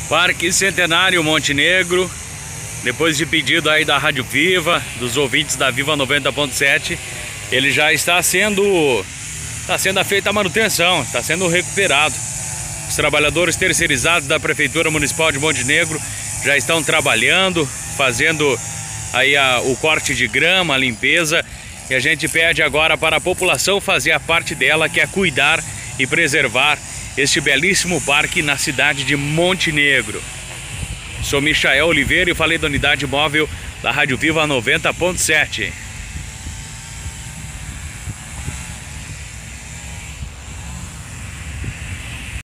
Parque Centenário Montenegro, depois de pedido aí da Rádio Viva, dos ouvintes da Viva 90.7, ele já está sendo feita a manutenção, está sendo recuperado. Os trabalhadores terceirizados da Prefeitura Municipal de Montenegro já estão trabalhando, fazendo aí o corte de grama, a limpeza, e a gente pede agora para a população fazer a parte dela, que é cuidar e preservar este belíssimo parque na cidade de Montenegro. Sou Michael Oliveira e falei da unidade móvel da Rádio Viva 90.7.